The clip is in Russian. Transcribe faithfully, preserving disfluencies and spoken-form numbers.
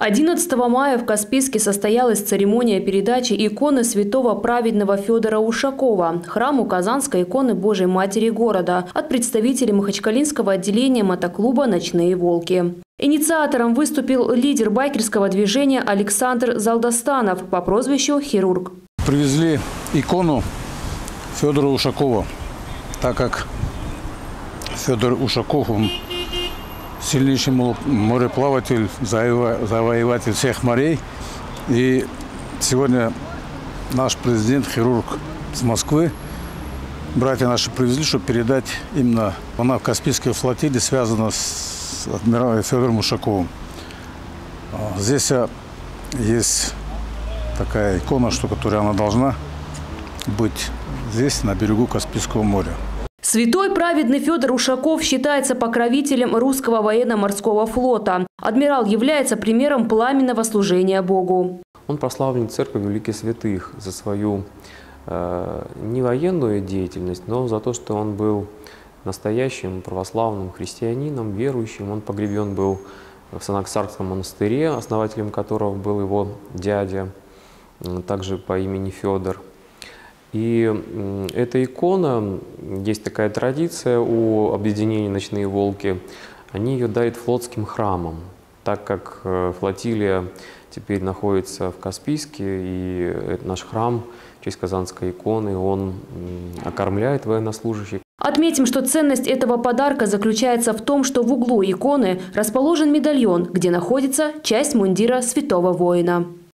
одиннадцатого мая в Каспийске состоялась церемония передачи иконы святого праведного Федора Ушакова храму Казанской иконы Божией Матери города от представителей Махачкалинского отделения мотоклуба «Ночные волки». Инициатором выступил лидер байкерского движения Александр Залдастанов по прозвищу «Хирург». Привезли икону Федора Ушакова, так как Федор Ушаков, он сильнейший мореплаватель, завоеватель всех морей. И сегодня наш президент, хирург с Москвы, братья наши привезли, чтобы передать именно, она в Каспийской флотилии связана с адмиралом Федором Ушаковым. Здесь есть такая икона, что, которая она должна быть здесь, на берегу Каспийского моря. Святой праведный Федор Ушаков считается покровителем русского военно-морского флота. Адмирал является примером пламенного служения Богу. Он прославлен церковью великих святых за свою э, не военную деятельность, но за то, что он был настоящим православным христианином, верующим. Он погребен был в Санаксарском монастыре, основателем которого был его дядя, также по имени Федор. И эта икона, есть такая традиция у объединения «Ночные волки», они ее дают флотским храмам, так как флотилия теперь находится в Каспийске, и наш храм в честь Казанской иконы, он окормляет военнослужащих. Отметим, что ценность этого подарка заключается в том, что в углу иконы расположен медальон, где находится часть мундира святого воина.